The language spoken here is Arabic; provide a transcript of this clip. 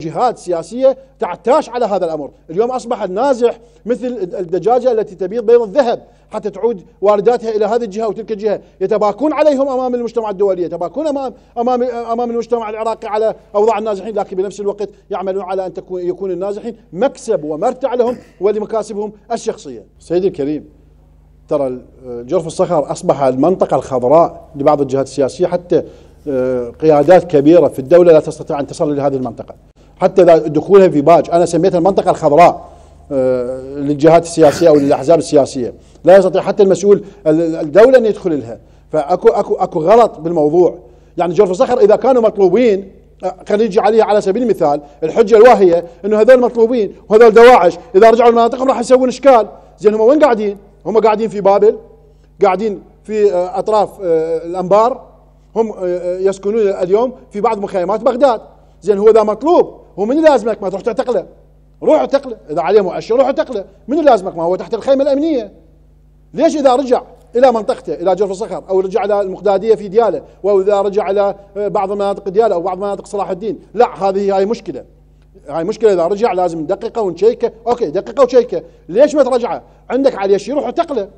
جهات سياسية تعتاش على هذا الأمر. اليوم أصبح النازح مثل الدجاجة التي تبيض بيض الذهب حتى تعود وارداتها إلى هذه الجهة وتلك الجهة، يتباكون عليهم أمام المجتمع الدولي، يتباكون أمام المجتمع العراقي على أوضاع النازحين، لكن بنفس الوقت يعملون على أن يكون النازحين مكسب ومرتع لهم ولمكاسبهم الشخصية. سيدي الكريم، ترى جرف الصخر أصبح المنطقة الخضراء لبعض الجهات السياسية، حتى قيادات كبيرة في الدولة لا تستطيع أن تصل إلى هذه المنطقة، حتى دخولها في باج. أنا سميتها المنطقة الخضراء للجهات السياسية أو للأحزاب السياسية، لا يستطيع حتى المسؤول الدولة أن يدخل لها. فأكو غلط بالموضوع. يعني جرف الصخر إذا كانوا مطلوبين، خلينا نجي عليها على سبيل المثال، الحجة الواهية إنه هذول مطلوبين وهذول دواعش إذا رجعوا لمناطقهم راح يسوون إشكال. زين هم وين قاعدين؟ هم قاعدين في بابل، قاعدين في أطراف الأنبار، هم يسكنون اليوم في بعض مخيمات بغداد. زين هو إذا مطلوب، هو من لازمك ما تروح تعتقله؟ روح اعتقله، إذا عليه مؤشر روح اعتقله، من لازمك؟ ما هو تحت الخيمة الأمنية. ليش إذا رجع إلى منطقته إلى جرف الصخر أو رجع إلى المقدادية في ديالى، أو إذا رجع إلى بعض مناطق ديالى أو بعض مناطق صلاح الدين، لا، هاي مشكلة. هاي مشكلة. إذا رجع لازم ندققه ونشيكه. أوكي، دققه وشيكه. ليش ما ترجعه؟ عندك عليه شيء روح اعتقله.